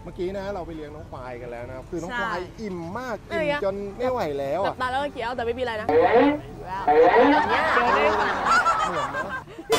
เมื่อกี้นะเราไปเลี้ยงน้องควายกันแล้วนะครับคือน้องควายอิ่มมากอิ่มจนไม่ไหวแล้วอ่ะตาแล้วเกี้ยวแต่ไม่มีอะไรนะเนี่ยเดี๋ยวได้ค่ะเหมือนนะ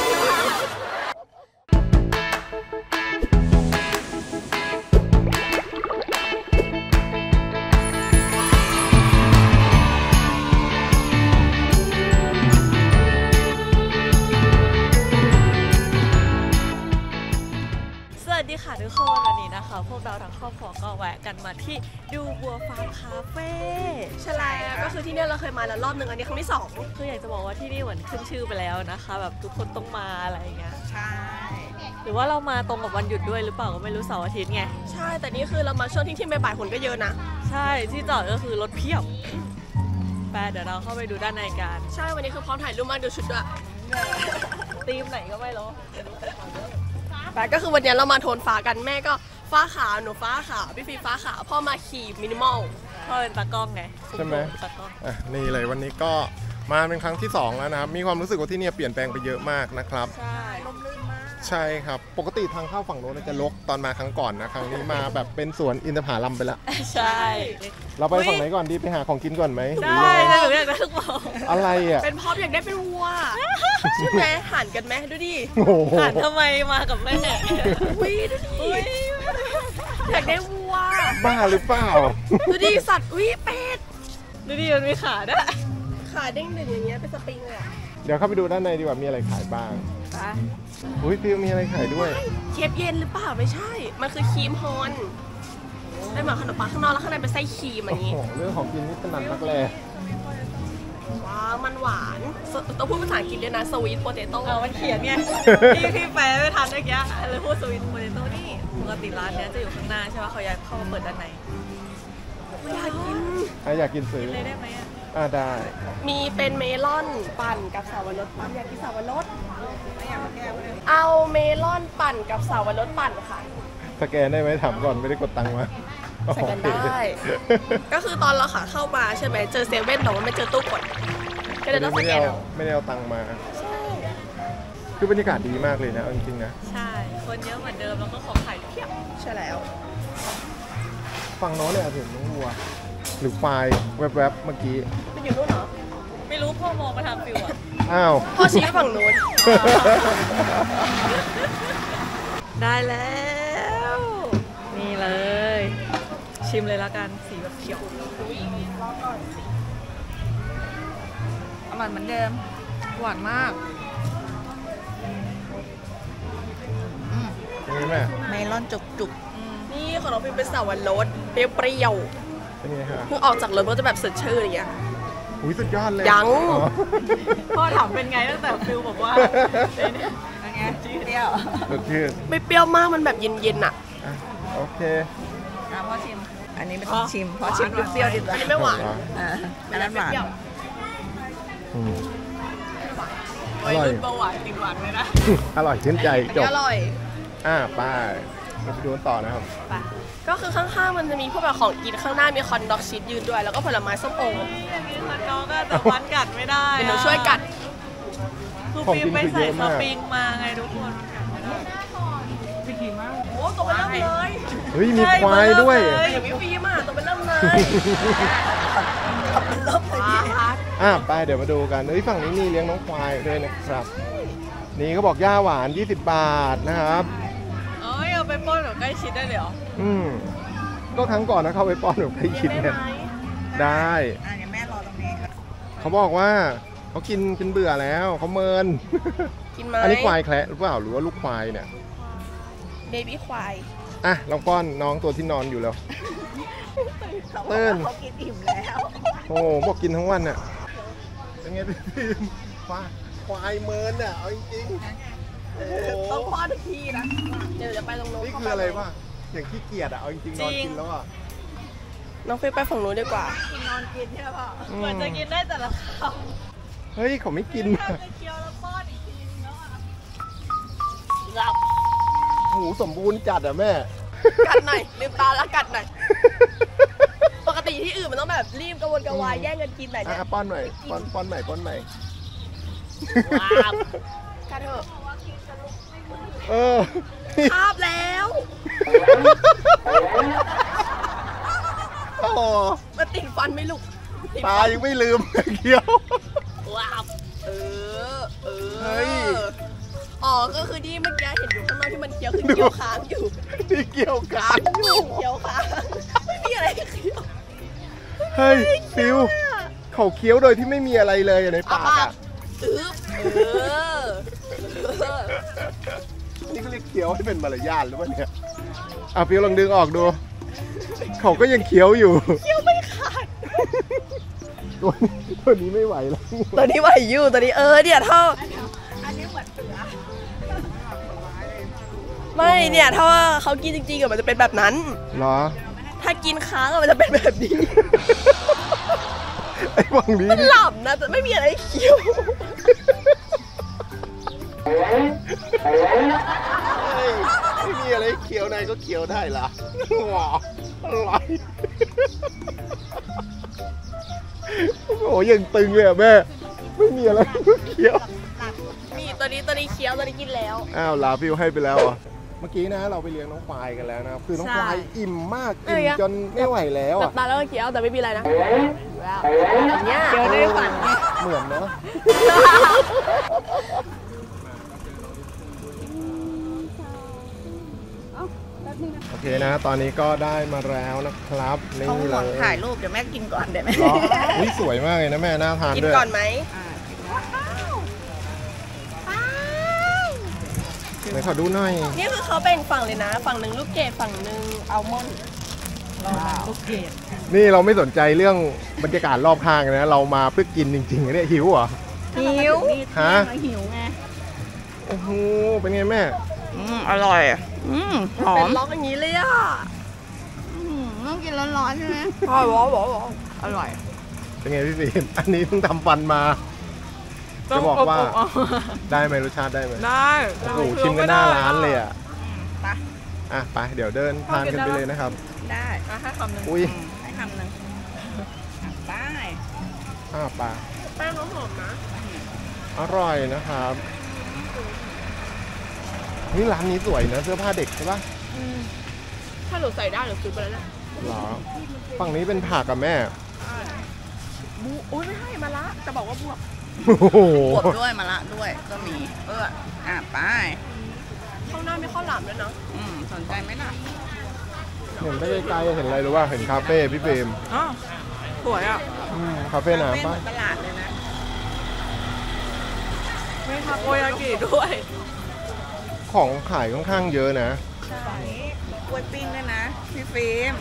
สวัสดีค่ะทุกคนวันนี้นะคะพวกเราทั้งครอบครัวก็แวะกันมาที่ดูบัวฟาร์มคาเฟ่ใช่แล้วก็คือที่นี่เราเคยมาแล้วรอบหนึ่งอันนี้ครั้งที่2 คืออยากจะบอกว่าที่นี่เหมือนขึ้นชื่อไปแล้วนะคะแบบทุกคนต้องมาอะไรอย่างเงี้ยใช่หรือว่าเรามาตรงกับวันหยุดด้วยหรือเปล่าก็ไม่รู้เสาร์อาทิตย์ไงใช่แต่นี่คือเรามาช่วงที่บ่ายๆคนก็เยอะนะใช่ที่จอดก็คือรถเพียบแปเดี๋ยวเราเข้าไปดูด้านในกันใช่วันนี้คือพร้อมถ่ายรูปมากดูชุดด้วยธีมไหนก็ไม่รู้แต่ก็คือวันนี้เรามาโทนฟ้ากันแม่ก็ฟ้าขาวหนูฟ้าขาวพี่ฟีฟ้าขาวพ่อมาขี่มินิมอลพ่อเป็นตากล้องไงใช่ไหมตากล้องนี่เลยวันนี้ก็มาเป็นครั้งที่2แล้วนะครับมีความรู้สึกว่าที่นี่เปลี่ยนแปลงไปเยอะมากนะครับใช่ร่มรื่นมากใช่ครับปกติทางเข้าฝั่งโน้นจะรกตอนมาครั้งก่อนนะครั้งนี้มาแบบเป็นสวนอินทผลัมไปละใช่เราไปฝั่งไหนก่อนดีไปหาของกินก่อนไหมได้หนูอยากได้ทุกอย่างอะไรอ่ะเป็นพ่ออยากได้เป็นวัวใช่ไหมหันกันไหมดูดิหันทำไมมากับแม่วิดูดิอยากได้วัวบ้าหรือเปล่าดูดิสัตว์วิเป็ดดูดิมันมีขาด้วยขาเด้งดึงอย่างเงี้ยเป็นสปริงเลยเดี๋ยวเข้าไปดูด้านในดีกว่ามีอะไรขายบ้างอุ้ยฟิวมีอะไรขายด้วยเคปเย็นหรือเปล่าไม่ใช่มันคือครีมฮอนได้เหมือนขนมปังข้างนอกแล้วข้างในเป็นไส้ครีมอย่างนี้เรื่องของกินนี่ถนัดนักแลว้าวมันหวานต้องพูดภาษาอังกฤษด้วยนะสวีทโปเตโต้มันเขียนไงพี่แปลไม่ทันเมื่อกี้เลยพูดสวีทโปเตโต้นี่ปกติร้านนี้จะอยู่ข้างหน้าใช่ไหมเขาย้ายเข้ามาเปิดด้านในอยากกินอยากกินซื้อเลยได้ไหมได้มีเป็นเมลอนปั่นกับสาวรสปั่นอยากกินสาวรสเอาเมลอนปั่นกับสาวรสปั่นค่ะสแกนได้ไหมถามก่อนไม่ได้กดตังค์มาสแกนได้ก็คือตอนเราเข้ามาใช่ไหมเจอเซเว่นแต่ว่าไม่เจอตู้กดก็เลยต้องสแกนไม่ได้เอาตังค์มาคือบรรยากาศดีมากเลยนะจริงๆนะใช่คนเยอะเหมือนเดิมแล้วก็ของขายเพียบใช่แล้วฝั่งโน้นเนี่ยถึงน้องวัวหรือควายแวบๆเมื่อกี้มันอยู่นู่นเหรอไม่รู้พ่อมองมาทางฟิวอ่ะอ้าวพ่อชี้ฝั่งโน้นได้แล้วนี่เลยชิมเลยละกันสีแบบเขียวอร่อยเหมือนเดิมหวานมากนี่แม่เมลอนจุกนี่ของเราเป็นสาวรสเปรี้ยวเป็นไงฮะเพิ่งออกจากรถก็จะแบบสดชื่นอย่างเงี้ยอุ้ยสุดยอดเลยยังพ่อถามเป็นไงตั้งแต่ฟิลบอกว่าเป็นไงเปรี้ยวสดชื่นไม่เปรี้ยวมากมันแบบเย็นๆอ่ะโอเคพ่อชิมอันนี้ไม่ต้องชิมพ่อชิมเปรี้ยวๆดีกว่าอันนี้ไม่หวานอันนั้นหวานอร่อยเบาหวานติดหวานเลยนะอร่อยชื่นใจจบอร่อยป้าเราไปดูต่อนะครับก็คือข้างๆมันจะมีพวกแบบของกินข้างหน้ามีคอนด็อกชีสยืนด้วยแล้วก็ผลไม้ส้มโอมีคอนด็อกแต่วันกัดไม่ได้เดี๋ยวหนูช่วยกัดคือฟิล์มไปใส่สปริงมาไงทุกคนพี่ขี่มากโอ้ตัวเป็นเริ่มเลยเฮ้ยมีควายด้วยอย่างพี่ฟิล์มอ่ะตัวเป็นเริ่มเลยไปเดี๋ยวมาดูกันฝั่งนี้มีเลี้ยงน้องควายด้วยนะครับนี่เขาบอกย่าหวาน20 บาทนะครับเอาไปป้อนแบบใกล้ชิดได้เลยเหรอก็ครั้งก่อนนะเข้าไปป้อนแบบใกล้ชิดเนี่ยได้งั้นแม่รอตรงนี้เขาบอกว่าเขากินเป็นเบื่อแล้วเขาเมินกินไหมอันนี้ควายแคระหรือเปล่าหรือว่าลูกควายเนี่ยเบบี้ควายลองป้อนน้องตัวที่นอนอยู่แล้วเติ้ลเขากินอิ่มแล้วโอ้บอกกินทั้งวันน่ะเป็นไงพี่ควายเมินอ่ะเอาจริงต้องป้อนทุกทีนะเดี๋ยวจะไปตรงโน้นนี่คืออะไรวะอย่างขี้เกียจอ่ะเอาจริงๆนอนกินแล้วอ่ะน้องเฟย์ไปฝั่งโน้นดีกว่านอนกินใช่ป่ะเหมือนจะกินได้แต่ละคำเฮ้ยเขาไม่กินจะเคี้ยวแล้วป้อนอีกทีแล้วอ่ะหลับหูสมบูรณ์จัดอ่ะแม่กัดหน่อยลืมตาแล้วกัดหน่อยปกติที่อื่นมันต้องแบบรีบกระวนกระวายแย่งกันกินหน่อยนะป้อนหน่อยป้อนใหม่ว้าวกัดเถอะคาบแล้วมันติดฟันไหม่ลูกติดตาฟันยังไม่ลืมเคี้ยวว้าวเฮ้ยอ๋อก็คือที่เมื่อกี้เห็นอยู่ข้างนอกที่มันเคี้ยวคือเคี้ยวค้างอยู่ที่เกี่ยวกันอยู่เคี้ยวค้างไม่มีอะไรเคี้ยวเฮ้ยฟิวเขาเคี้ยวโดยที่ไม่มีอะไรเลยในปากอ่ะ นี่เขาเรียกเคี้ยวให้เป็นมารยาทหรือเปล่าเนี่ยฟิวลองดึงออกดู เขาก็ยังเคี้ยวอยู่เคี้ยวไม่ขาดตัวนี้ไม่ไหวแล้วตัวนี้ไหวอยู่ตัวนี้เนี่ยเท่าไม่เนี่ยถ้าว่าเขากินจริงๆอะมันจะเป็นแบบนั้นเหรอถ้ากินค้างอะมันจะเป็นแบบนี้ไอ้วังนี้มันหลับนะแต่ไม่มีอะไรเคี้ยวไม่มีอะไรเคี้ยวนายก็เคี้ยวได้ล่ะว้าวอะไรโอ้ยังตึงเลยอ่ะแม่ไม่มีอะไรก็เคี้ยวมีตัวนี้เคี้ยวตัวนี้กินแล้วอ้าวลาฟิวให้ไปแล้วอ่ะเมื่อกี้นะเราไปเลี้ยงน้องควายกันแล้วนะครับคือน้องควายอิ่มมากอิ่มจนไม่ไหวแล้วหลัอ่ะบตาแล้วก็เคี้ยวแต่ไม่มีอะไรนะเนี่ยเคี้ยวได้ฝันเหมือนเนอะโอเคนะ ตอนนี้ก็ได้มาแล้วนะครับนี่เขาห่เลวงยถ่ายรูปเดี๋ยวแม่กินก่อนได้ไหมเหรออุ๊ยสวยมากเลยนะแม่น่าทานกินด้วยก่อนไหมไหนขอดูหน่อยนี่คือเขาแบ่งฝั่งเลยนะ ฝั่งหนึ่งลูกเกดฝั่งหนึ่งอัลมอนด์ลูกเกดนี่เราไม่สนใจเรื่องบรรยากาศรอบข้างนะเรามาเพื่อกินจริงๆเนี่ยหิวเหรอหิวฮะหิวไงโอ้โหเป็นไงแม่อร่อยหอเป็นมล็อกอย่างนี้เลยอ่ะต้องกินร้อนๆใช่ไหมอร่อยหรออร่อยเป็นไงพี่ฟิล์มอันนี้เพิ่งทำฟันมา จะบอกว่าได้ไหมรสชาติได้ไหมได้โอ้โหชิมกันหน้าร้านเลยอ่ะไปไปเดี๋ยวเดินทานกันไปเลยนะครับได้ให้คำหนึ่งอุ้ยให้คำหนึ่งได้ไปแป้งเขาหอมนะอร่อยนะครับนี่ร้านนี้สวยนะเสื้อผ้าเด็กใช่ปะถ้าหนูใส่ได้หนูซื้อไปแล้วนะหรอฝั่งนี้เป็นผักกับแม่อุ้ยไม่ให้มาละจะบอกว่าบวกโอ้โหบวบด้วยมะระด้วยก็มีไปข้างหน้ามีข้าวหลามด้วยเนาะสนใจไหมล่ะเห็นไปไกลๆเห็นอะไรหรือว่าเห็นคาเฟ่พี่เฟรมสวยอ่ะคาเฟ่น้ำเหปะมือนตลาดเลยนะมีทาโกยากิด้วยของขายค่อนข้างเยอะนะใช่กล้วยปิ้งด้วยนะพี่ฟิล์ม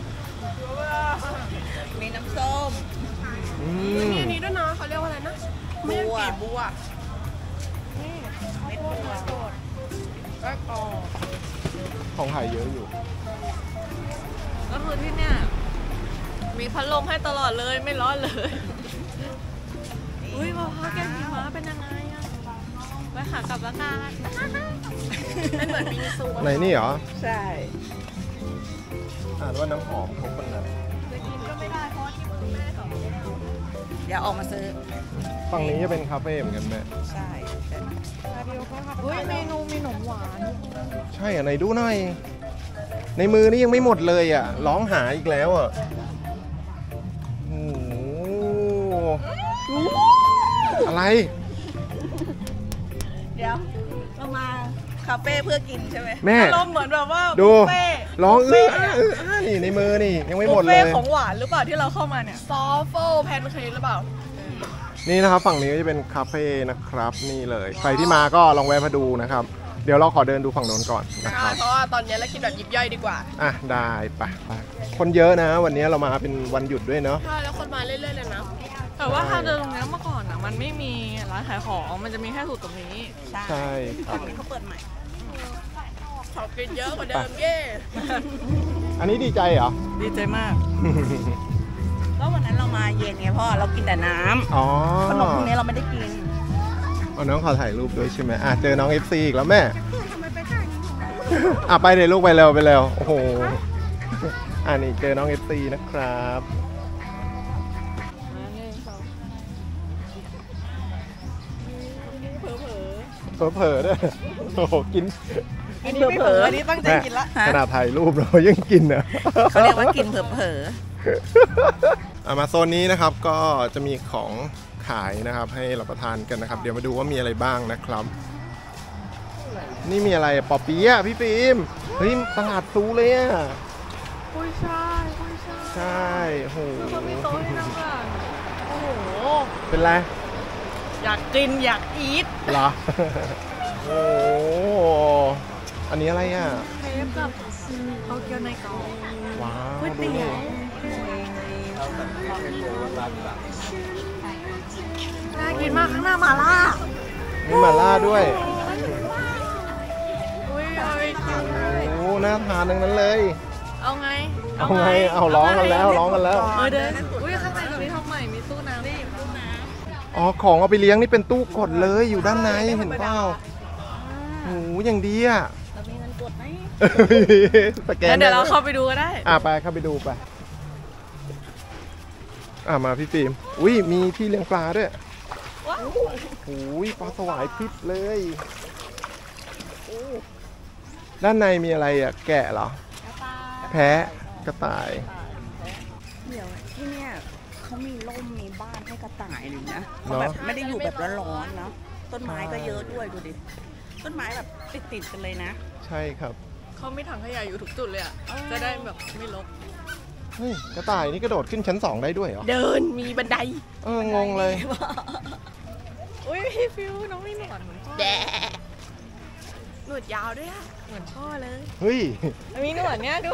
มีน้ำส้มมีอันนี้ด้วยนะเขาเรียกว่าอะไรนะบัวบัวเม็ดบัวก็กรอบของขายเยอะอยู่ก็คือที่เนี่ยมีพัดลมให้ตลอดเลยไม่ร้อนเลย อุ้ยมะพร้าวแก้วหิมะเป็นยังไงอะไปหากลับละกันเป็นเหมือนบิงซูไหนนี่เหรอใช่อ่านว่าน้ำหอมครบคนนั้นจะกินก็ไม่ได้เพราะที่มือแม่สอนไม่ได้เดี๋ยวออกมาซื้อฝั่งนี้จะเป็นคาเฟ่เหมือนกันแม่ใช่อุ้ยเมนูมีขนมหวานใช่อ่ะไหนดูหน่อย ในมือนี่ยังไม่หมดเลยอ่ะ ร้องหาอีกแล้วอ่ะโอ้โหอะไรเดี๋ยวเรามาคาเฟ่เพื่อกินใช่ไหมแม่อารมณ์เหมือนแบบว่าดูบุฟเฟ่ต์ร้องนี่ในมือนี่ยังไม่หมดบุฟเลเฟ่ยต์ของหวานหรือเปล่าที่เราเข้ามาเนี่ยซอฟเฟิลแพนเค้กหรือเปล่านี่นะครับฝั่งนี้ก็จะเป็นคาเฟ่นะครับนี่เลย ใครที่มาก็ลองแวะมาดูนะครับ เดี๋ยวเราขอเดินดูฝั่งโน้นก่อนนะคใช่รับเพราะว่าตอนนี้เรากินแบบยิบย่อยดีกว่าได้ไปคนเยอะนะ วันนี้เรามาเป็นวันหยุดด้วยเนาะใช่แล้วคนมาเรื่อยๆเลยนะแต่ว่าถ้าเดินตรงนี้เมื่อก่อนอ่ะมันไม่มีร้านขายของมันจะมีแค่สูตรตรงนี้ใช่ตรงนี้เขาเปิดใหม่ขอกินเยอะกว่าเดิมเย่อันนี้ดีใจเหรอดีใจมาก ก็วันนั้นเรามาเย็นไงพ่อเรากินแต่น้ำอ๋อขนมพวกนี้เราไม่ได้กินน้องขอถ่ายรูปด้วยใช่ไหมเจอน้อง FC อีกแล้วแม่ไปเลยลูกไปเร็วไปเร็วโอ้โหนี่เจอน้อง FC นะครับเผลอๆด้วยโอ้โหกินกินเผลอๆอันนี้ตั้งใจกินละขนาดถ่ายรูปเรายังกินอ่ะเขาเรียกว่ากินเผลอมาโซนนี้นะครับก็จะมีของขายนะครับให้รับประทานกันนะครับเดี๋ยวมาดูว่ามีอะไรบ้างนะครับนี่มีอะไรปอเปี๊ยะพี่ฟิล์มเฮ้ยตลาดซูเลยอ่ะกุ้ยช่ายกุ้ยช่ายใช่โอ้โหเขามีโต๊ะให้นั่งอ่ะโอ้โหเป็นไรอยากกินอยากอีทเหรอ โอ้อันนี้อะไรอ่ะเครปกับโตเกียวในกรอบว้าวก๋วยเตี๋ยวน่ากินมากข้างหน้ามาล่ามีหม่าล่าด้วยอุ้ยเอาไปกินเลยโอ้น่าทานทั้งนั้นเลยเอาไงเอาไงเอาร้องกันแล้วร้องกันแล้วเดินอุ้ยข้างในตรงนี้ทำใหม่มีตู้น้ำนี่ตู้น้อ๋อของเอาไปเลี้ยงนี่เป็นตู้กดเลยอยู่ด้านในเห็นเปล่าโอ้อย่างดีอ่ะำเรามีเงินกดไหมสแกงั้นนเดี๋ยวเราเข้าไปดูก็ได้ไปเข้าไปดูไปมาพี่ฟิล์มอุ้ยมีที่เลี้ยงปลาด้วยว้าวโอ้ยปลาสวายพริบเลยโอ้ด้านในมีอะไรอ่ะแกะเหรอแพะกระต่ายเดี๋ยวที่เนี่ยเขามีร่มมีบ้านให้กระต่ายเลยนะเนเขาอะแบบไม่ได้อยู่แบบร้อนๆเนาะต้นไม้ก็เยอะด้วยดูดิต้นไม้แบบติดๆกันเลยนะใช่ครับเขามีถังขยะอยู่ทุกจุดเลยอ่ะ จะได้แบบไม่รกเฮ้ยกระต่ายนี่กระโดดขึ้นชั้น 2ได้ด้วยเหรอเดินมีบันไดงงเลยอุ้ยพี่ฟิวน้องมีหนวดเหมือนพ่อแดะหนวดยาวด้วยอะเหมือนพ่อเลยเฮ้ยมีหนวดเนี้ยดู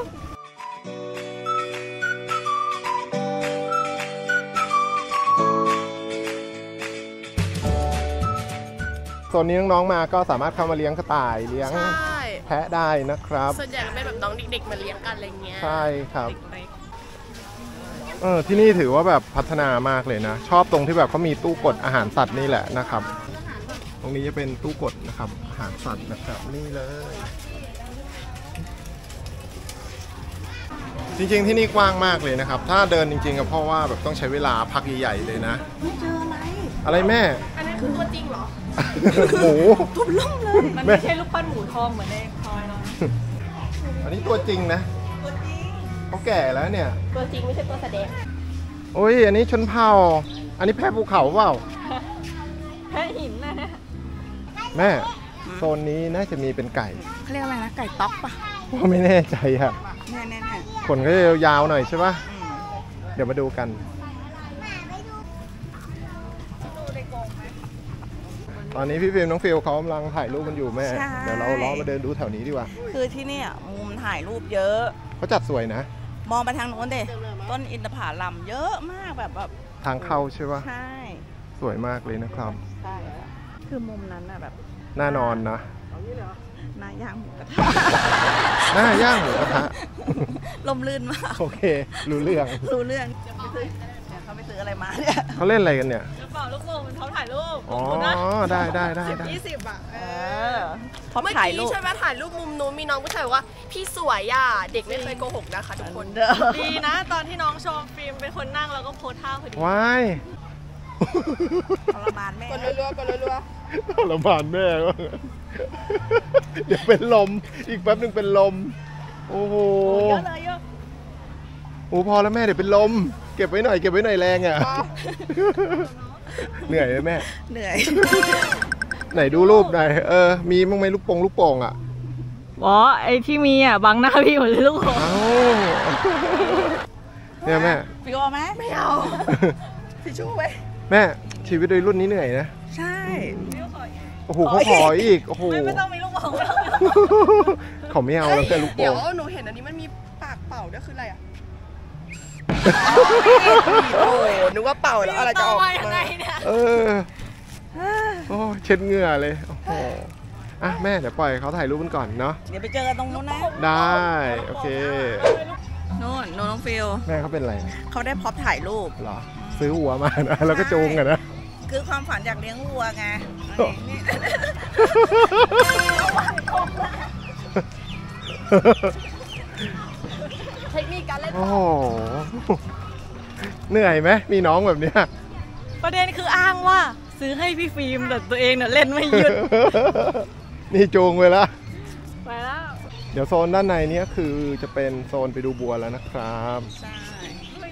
โซนนี้น้องๆมาก็สามารถเข้ามาเลี้ยงกระต่ายเลี้ยงใช่แพะได้นะครับส่วนใหญ่ก็เป็นแบบน้องเด็กๆมาเลี้ยงกันอะไรเงี้ยใช่ครับเล็กที่นี่ถือว่าแบบพัฒนามากเลยนะ ชอบตรงที่แบบเขามีตู้กดอาหารสัตว์นี่แหละนะครับ ตรงนี้จะเป็นตู้กดนะครับอาหารสัตว์นะครับนี่เลย จริงๆที่นี่กว้างมากเลยนะครับ ถ้าเดินจริงๆก็เพราะว่าแบบต้องใช้เวลาพักใหญ่ๆเลยนะไม่เจออะไรอะไรแม่อันนั้นคือตัวจริงเหรอหมูทุบล่มเลยๆมันไม่ใช่ลูกปั้นหมูทองเหมือนในทอยเนาะอันนี้ตัวจริงนะเขาแก่แล้วเนี่ยตัวจริงไม่ใช่ตัวแสดงโอ้ยอันนี้ชนเผ่าอันนี้แพะภูเขาเปล่าแค่หินนะแม่โซนนี้น่าจะมีเป็นไก่เขาเรียกอะไรนะไก่ต๊อกปะว่าไม่แน่ใจอะเนี่ยขนก็จะยาวๆหน่อยใช่ปะเดี๋ยวมาดูกัน ตอนนี้พี่ฟิล์มน้องฟิลเขากำลังถ่ายรูปกันอยู่แม่ เดี๋ยวเราล้อมาเดินดูแถวนี้ดีกว่าคือที่เนี่ยมุมถ่ายรูปเยอะเขาจัดสวยนะมองไปทางโน้นเด้ต้นอินทผลัมเยอะมากแบบทางเข้าใช่ปะใช่สวยมากเลยนะครับใช่คือมุมนั้นอะแบบน่านอนนะหน้าย่างหมูกระทะหน้าย่างหมูกระทะลมลื่นมากโอเค รู้เรื่องรู้เรื่องเดี๋ยวเขาไปซื้ออะไรมาเนี่ยเขาเล่นอะไรกันเนี่ยกระเป๋าลูกโป่งมันเขาถ่ายรูปอ๋อคุณนะได้ 10-20อ่ะพร้อมเมื่อถ่ายกี้รูปใช่ไหมถ่ายรูปมุมนู้นมีน้องผู้ชายบอกว่าพี่สวยอ่ะเด็กไม่เคยโกหกนะคะทุกคนดีนะตอนที่น้องโชว์ฟิล์มเป็นคนนั่งแล้วก็โพสท่าพอดีว้ายทรมานแม่กดรัวๆกดรัวทรมานแม่ว่ะเดี๋ยวเป็นลม อีกแป๊บหนึ่งเป็นลม โอ้โหเยอะเลยเยอะโอ้พอแล้วแม่เดี๋ยวเป็นลม เก็บไว้หน่อยแรงอ่ะ เหนื่อยไหมแม่เหนื่อยไหนดูรูปหน่อยมีมั้งไหมลูกโป่งอ่ะอ๋อไอที่มีอ่ะบังหน้าพี่หมดเลยลูกโป่งเอ้าเนี่ยแม่ฟิวเอาไหมๆไม่เอาทิชชู่ไว้แม่ชีวิตโดยรุ่นนี้เหนื่อยนะใช่โอ้โหเขาขออีก โอ้โหไม่ต้องมีลูกโป่งไม่ต้องมีเขาไม่เอาแล้วแต่ลูกเดี๋ยโป่วงหนูเห็นอันนี้มันมีปากเป่าด้วยคืออะไรอ่ะ โอ้นึกว่าเป่าแล้วอะไรจะออกมายังไงมาเนี่ยโอ้เช็ดเหงื่อเลยโอ้โหอ่ะแม่เดี๋ยวปล่อยเขาถ่ายรูปกันก่อนเนาะเดี๋ยวไปเจอกันตรงนู้นนะได้โอเคนู่นน้องฟิลแม่เขาเป็นอะไรเขาได้พร็อพถ่ายรูปเหรอซื้อหัวมานะแล้วก็จูงกันนะคือความฝันอยากเลี้ยงวัวไงนี่เทคนิคการเล่นโอ้โหเหนื่อยไหมมีน้องแบบเนี้ยประเด็นคืออ้างว่าซื้อให้พี่ฟิล์มแต่ตัวเองเนี่ยเล่นไม่หยุดนี่จูงไปละไปแล้วเดี๋ยวโซนด้านในนี้คือจะเป็นโซนไปดูบัวแล้วนะครับใช่เฮ้ย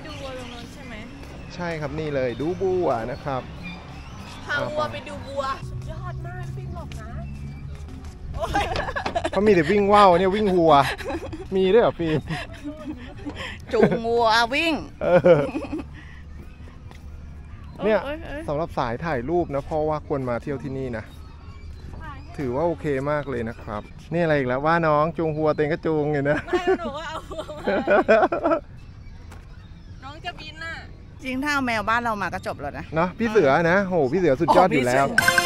ใช่ครับนี่เลยดูบัวนะครับพาวัวไปดูวัวสุดยอดมากฟิล์มหลบนะเขามีแต่วิ่งว่าวเนี่ยวิ่งหัวมีด้วยเหรอฟิล์มจูงวัววิ่งเออเนี่ยสำหรับสายถ่ายรูปนะเพราะว่าควรมาเที่ยวที่นี่นะถือว่าโอเคมากเลยนะครับนี่อะไรอีกแล้วว่าน้องจูงหัวเต็งก็จูงไงนะไม่หนูว่าเอาหัวมาน้องจะบินน่ะจริงถ้าเอาแมวบ้านเรามาก็จบแล้วนะเนาะพี่เสือนะโหพี่เสือสุดยอดอยู่แล้ว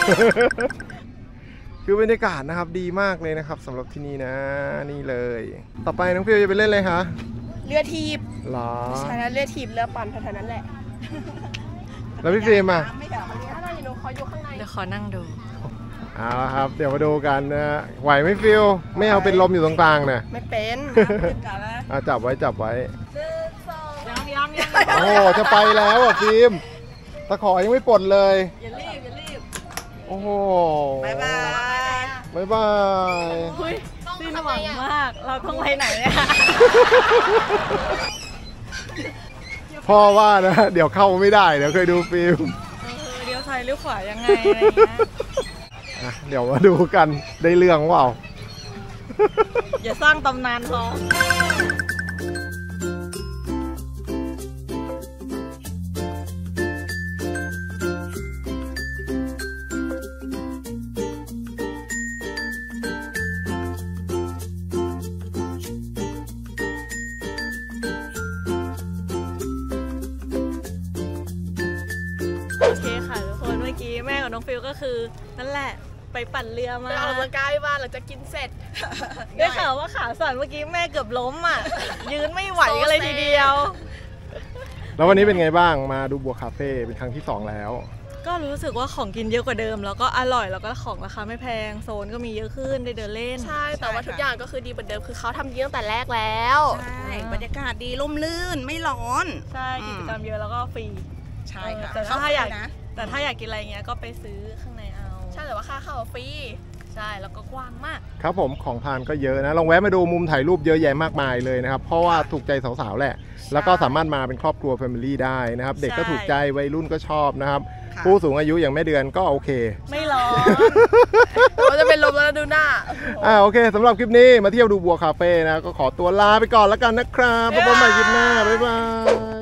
คือบรรยากาศนะครับดีมากเลยนะครับสำหรับที่นี่นะนี่เลย ต่อไปน้องฟิวจะไปเล่นอะไรคะเรือทีบหรอใช่แล้วเรือทีบเรือปั่นเท่านั้นแหละแล้วพี่ฟิล์มอ่ะไม่เหรอถ้าเราอยู่ขออยู่ข้างในเดี๋ยวขอนั่งดูเอาละครับเดี๋ยวมาดูกันนะไหวไหมฟิวไม่เอาเป็นลมอยู่ตรงกลางนะไม่เป็นจับไว้จับไว้ยังโอ้จะไปแล้วอ่ะฟิล์มตะขอยังไม่ปลดเลยอย่ารีบโอ้โหบ๊ายบายบ๊ายบายเฮ้ยสิ้นหวังมาก เราต้องไปไหนเนี่ยพ่อว่านะเดี๋ยวเข้าไม่ได้เดี๋ยวเคยดูฟิล์มเลี้ยวซ้ายเลี้ยวขวายังไงอะไรอย่างเงี้ยอ่ะเดี๋ยวมาดูกันได้เรื่องเปล่าอย่าสร้างตำนานพอ โอเคค่ะทุกคนเมื่อกี้แม่กับน้องฟิลก็คือนั่นแหละไปปั่นเรือมาไปออกกำลังกายบ้านหลังจากกินเสร็จได้ข่าวว่าขาสั่นเมื่อกี้แม่เกือบล้มอ่ะ ยืนไม่ไหวกันเลยทีเดียวแล้ววันนี้เป็นไงบ้างมาดูบัวคาเฟ่เป็นครั้งที่ 2 แล้วก็รู้สึกว่าของกินเยอะกว่าเดิม แล้วก็อร่อยแล้วก็ของราคาไม่แพงโซนก็มีเยอะขึ้นได้เดินเล่นใช่แต่ว่าทุกอย่างก็คือดีเหมือนเดิมคือเขาทำดีตั้งแต่แรกแล้วใช่บรรยากาศดีร่มรื่นไม่ร้อนใช่กิจกรรมเยอะแล้วก็ฟรีใช่ค่ะแต่เข้ถ้าอยากฟรีนะแต่ถ้าอยากกินอะไรเงี้ยก็ไปซื้อข้างในเอาใช่แต่ว่าค่าเข้าฟรีใช่แล้วก็กว้างมากครับผมของทานก็เยอะนะลองแวะมาดูมุมถ่ายรูปเยอะแยะมากมายเลยนะครับเพราะว่าถูกใจสาวๆแหละแล้วก็สามารถมาเป็นครอบครัวแฟมิลี่ได้นะครับเด็กก็ถูกใจวัยรุ่นก็ชอบนะครับค่ะผู้สูงอายุอย่างแม่เดือนก็โอเคไม่ร้อนเราจะเป็นลมแล้วดูหน้าโอเคสำหรับคลิปนี้มาเที่ยวดูบัวคาเฟ่นะก็ขอตัวลาไปก่อนแล้วกันนะครับพบกันใหม่คลิปหน้าบ๊ายบาย